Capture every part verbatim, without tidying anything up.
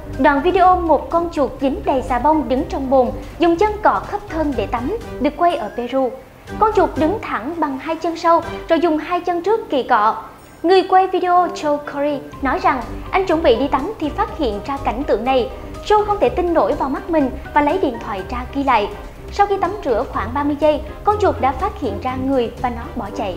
Đoạn video một con chuột dính đầy xà bông đứng trong bồn, dùng chân cọ khắp thân để tắm, được quay ở Peru. Con chuột đứng thẳng bằng hai chân sau, rồi dùng hai chân trước kỳ cọ. Người quay video Joe Corey nói rằng anh chuẩn bị đi tắm thì phát hiện ra cảnh tượng này. Joe không thể tin nổi vào mắt mình và lấy điện thoại ra ghi lại. Sau khi tắm rửa khoảng ba mươi giây, con chuột đã phát hiện ra người và nó bỏ chạy.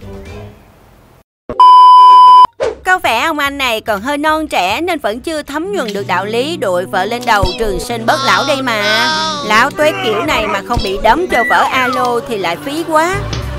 Có vẻ ông anh này còn hơi non trẻ nên vẫn chưa thấm nhuần được đạo lý đội vợ lên đầu trường sinh bất lão đây mà. Lão tuét kiểu này mà không bị đấm cho vỡ alo thì lại phí quá.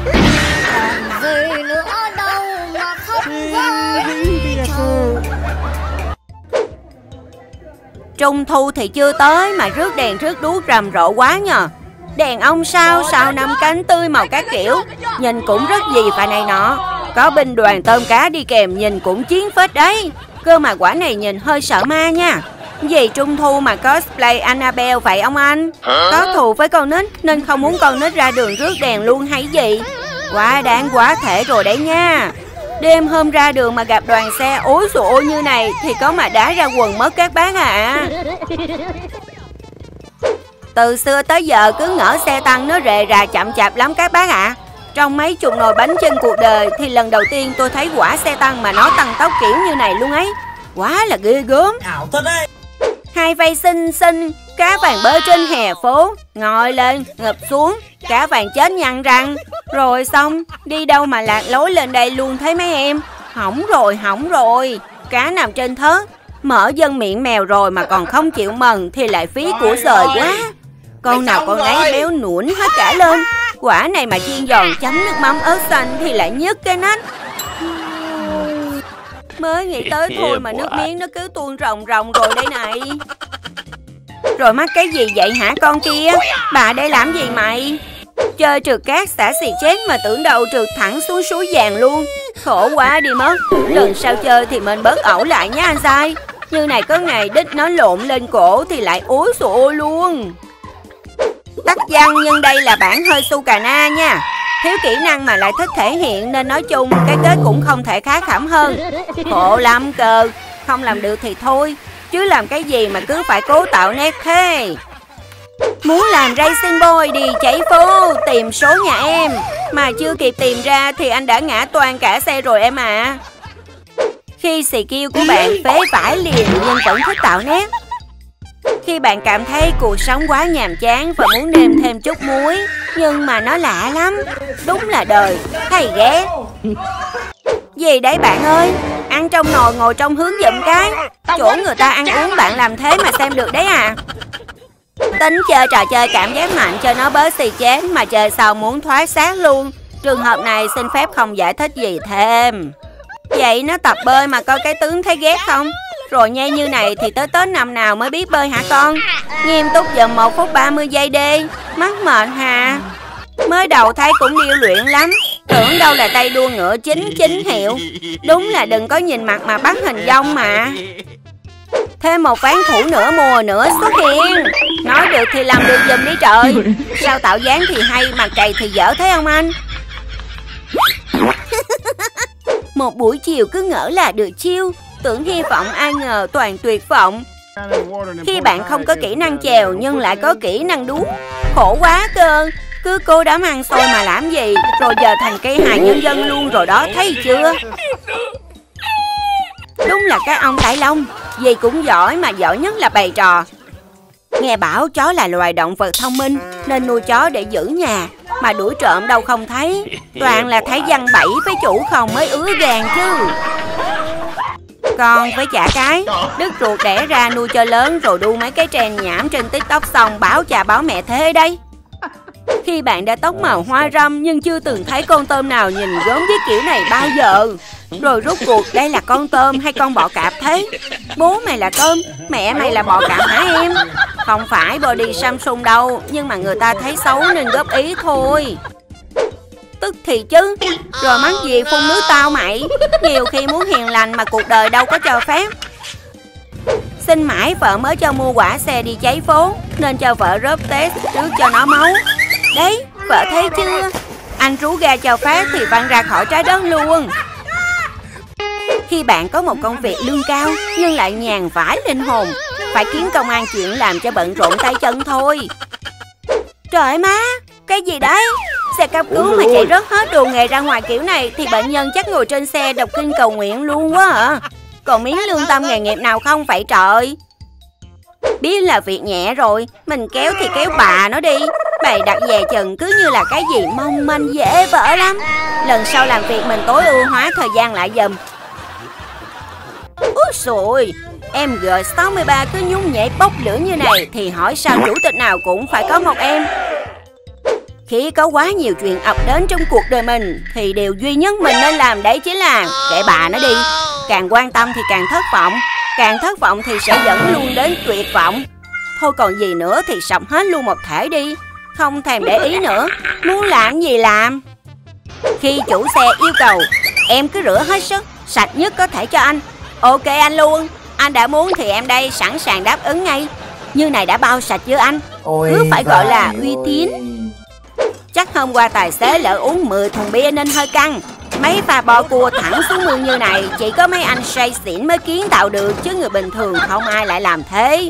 Trung thu thì chưa tới mà rước đèn rước đuốc rầm rộ quá nhờ. Đèn ông sao sao năm cánh tươi màu các kiểu, nhìn cũng rất gì phải này nọ. Có binh đoàn tôm cá đi kèm nhìn cũng chiến phết đấy. Cơ mà quả này nhìn hơi sợ ma nha. Gì trung thu mà cosplay Annabelle vậy ông anh? Có thù với con nít nên không muốn con nít ra đường rước đèn luôn hay gì? Quá đáng quá thể rồi đấy nha. Đêm hôm ra đường mà gặp đoàn xe ối xù ôi như này thì có mà đá ra quần mất các bác ạ. À. Từ xưa tới giờ cứ ngỡ xe tăng nó rề rà chậm chạp lắm các bác ạ. À. Trong mấy chục nồi bánh trên cuộc đời thì lần đầu tiên tôi thấy quả xe tăng mà nó tăng tốc kiểu như này luôn ấy. Quá là ghê gớm. Ảo thật đấy. Hai vây xinh xinh, cá vàng bơi trên hè phố, ngồi lên, ngập xuống, cá vàng chết nhăn răng. Rồi xong, đi đâu mà lạc lối lên đây luôn thấy mấy em. Hỏng rồi, hỏng rồi. Cá nằm trên thớt, mở dân miệng mèo rồi mà còn không chịu mần thì lại phí của sời quá. Con nào con ấy béo nuỗn hết cả lên. Quả này mà chiên giòn chấm nước mắm ớt xanh thì lại nhức cái nách. Mới nghĩ tới thôi mà nước miếng nó cứ tuôn ròng ròng rồi đây này. Rồi mắc cái gì vậy hả con kia? Bà đây làm gì mày? Chơi trượt cát xả xì chết mà tưởng đâu trượt thẳng xuống suối vàng luôn. Khổ quá đi mất. Lần sau chơi thì mình bớt ẩu lại nha anh sai. Như này có ngày đít nó lộn lên cổ thì lại ối xụ luôn. Tắc văn nhưng đây là bản hơi su cà na nha. Thiếu kỹ năng mà lại thích thể hiện nên nói chung cái kết cũng không thể khá khẩm hơn. Khổ lắm cơ. Không làm được thì thôi. Chứ làm cái gì mà cứ phải cố tạo nét thế. Muốn làm racing boy đi chạy phố tìm số nhà em. Mà chưa kịp tìm ra thì anh đã ngã toang cả xe rồi em ạ. À. Khi skill của bạn phế vãi liền nhưng vẫn thích tạo nét. Khi bạn cảm thấy cuộc sống quá nhàm chán và muốn nêm thêm chút muối. Nhưng mà nó lạ lắm. Đúng là đời, thầy ghé. Gì đấy bạn ơi? Ăn trong nồi ngồi trong hướng giùm cái. Chỗ người ta ăn uống bạn làm thế mà xem được đấy à. Tính chơi trò chơi cảm giác mạnh cho nó bớt xì chén mà chơi sau muốn thoát xác luôn. Trường hợp này xin phép không giải thích gì thêm. Vậy nó tập bơi mà coi cái tướng thấy ghét không? Rồi nhây như này thì tới Tết năm nào mới biết bơi hả con? Nghiêm túc dùm một phút ba mươi giây đi. Mắc mệt hà. Mới đầu thấy cũng điêu luyện lắm. Tưởng đâu là tay đua ngựa chính chính hiệu. Đúng là đừng có nhìn mặt mà bắt hình dong mà. Thêm một ván thủ nửa mùa nữa xuất hiện. Nói được thì làm được giùm đi trời. Sao tạo dáng thì hay mà cày thì dở thấy không anh? Một buổi chiều cứ ngỡ là được chiêu. Tưởng hy vọng ai ngờ toàn tuyệt vọng. Khi bạn không có kỹ năng chèo nhưng lại có kỹ năng đú. Khổ quá cơ. Cứ cô đám ăn xôi mà làm gì. Rồi giờ thành cây hài nhân dân luôn rồi đó thấy chưa? Đúng là các ông Đại Long. Gì cũng giỏi mà giỏi nhất là bày trò. Nghe bảo chó là loài động vật thông minh nên nuôi chó để giữ nhà. Mà đuổi trộm đâu không thấy. Toàn là thấy văn bẫy với chủ không mới ứa gan chứ. Con với chả cái đứt ruột đẻ ra nuôi cho lớn rồi đu mấy cái trend nhảm trên TikTok xong báo cha báo mẹ thế đây. Khi bạn đã tóc màu hoa râm nhưng chưa từng thấy con tôm nào nhìn gớm với kiểu này bao giờ. Rồi rốt cuộc đây là con tôm hay con bọ cạp thế? Bố mày là tôm, mẹ mày là bọ cạp hả em? Không phải body Samsung đâu, nhưng mà người ta thấy xấu nên góp ý thôi. Tức thì chứ. Rồi mắc gì phun nước tao mày. Nhiều khi muốn hiền lành mà cuộc đời đâu có cho phép. Xin mãi vợ mới cho mua quả xe đi cháy phố nên cho vợ rớp test trước cho nó máu. Đấy, vợ thấy chưa? Anh rú ga cho phát thì văng ra khỏi trái đất luôn. Khi bạn có một công việc lương cao nhưng lại nhàn vãi linh hồn, phải kiếm công an chuyện làm cho bận rộn tay chân thôi. Trời má, cái gì đấy? Xe cấp cứu mà chạy rớt hết đồ nghề ra ngoài kiểu này thì bệnh nhân chắc ngồi trên xe đọc kinh cầu nguyện luôn quá à. Còn miếng lương tâm nghề nghiệp nào không vậy trời? Biết là việc nhẹ rồi, mình kéo thì kéo bà nó đi. Bày đặt dè chừng cứ như là cái gì mong manh dễ vỡ lắm. Lần sau làm việc mình tối ưu hóa thời gian lại giùm. Úi xùi, em G sáu mươi ba cứ nhún nhảy bốc lửa như này thì hỏi sao chủ tịch nào cũng phải có một em. Khi có quá nhiều chuyện ập đến trong cuộc đời mình thì điều duy nhất mình nên làm đấy chính là kệ bà nó đi. Càng quan tâm thì càng thất vọng, càng thất vọng thì sẽ dẫn luôn đến tuyệt vọng. Thôi còn gì nữa thì sập hết luôn một thể đi, không thèm để ý nữa, muốn làm gì làm. Khi chủ xe yêu cầu, em cứ rửa hết sức, sạch nhất có thể cho anh. Ok anh luôn, anh đã muốn thì em đây sẵn sàng đáp ứng ngay. Như này đã bao sạch chưa anh? Cứ phải gọi là uy tín. Chắc hôm qua tài xế lỡ uống mười thùng bia nên hơi căng. Mấy pha bò cua thẳng xuống mương như này chỉ có mấy anh say xỉn mới kiến tạo được, chứ người bình thường không ai lại làm thế.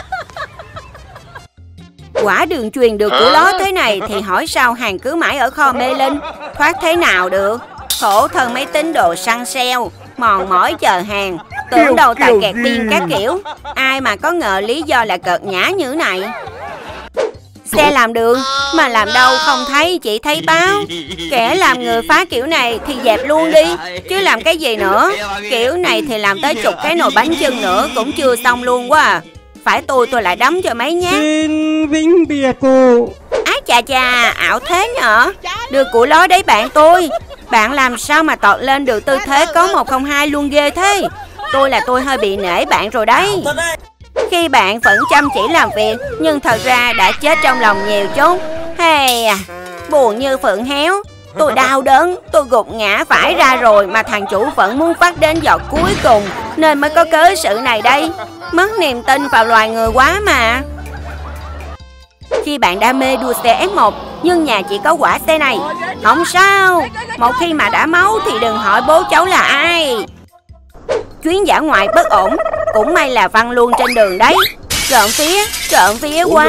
Quả đường truyền được của ló thế này thì hỏi sao hàng cứ mãi ở kho mê linh, thoát thế nào được. Khổ thân mấy tín đồ săn sale, mòn mỏi chờ hàng, tưởng đâu tại kẹt pin các kiểu. Ai mà có ngờ lý do là cợt nhã như này. Xe làm đường mà làm đâu không thấy, chỉ thấy báo. Kẻ làm người phá kiểu này thì dẹp luôn đi, chứ làm cái gì nữa. Kiểu này thì làm tới chục cái nồi bánh chưng nữa cũng chưa xong luôn quá à. Phải tôi tôi lại đấm cho mấy nhát. Xin vĩnh biệt cô. Ái chà chà, ảo thế nhở. Đưa của lói đấy bạn tôi. Bạn làm sao mà tọt lên được tư thế có một không hai luôn ghê thế. Tôi là tôi hơi bị nể bạn rồi đấy. Khi bạn vẫn chăm chỉ làm việc nhưng thật ra đã chết trong lòng nhiều chút. Hey à, buồn như phượng héo. Tôi đau đớn, tôi gục ngã phải ra rồi mà thằng chủ vẫn muốn phát đến giọt cuối cùng, nên mới có cớ sự này đây. Mất niềm tin vào loài người quá mà. Khi bạn đam mê đua xe ép một nhưng nhà chỉ có quả xe này, không sao. Một khi mà đã máu thì đừng hỏi bố cháu là ai. Chuyến dã ngoại bất ổn, cũng may là văng luôn trên đường đấy. Trộm vía, trộm vía quá.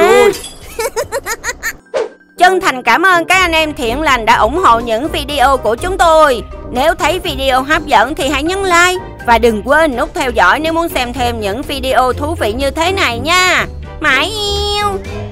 Chân thành cảm ơn các anh em thiện lành đã ủng hộ những video của chúng tôi. Nếu thấy video hấp dẫn thì hãy nhấn like và đừng quên nút theo dõi nếu muốn xem thêm những video thú vị như thế này nha. Mãi yêu.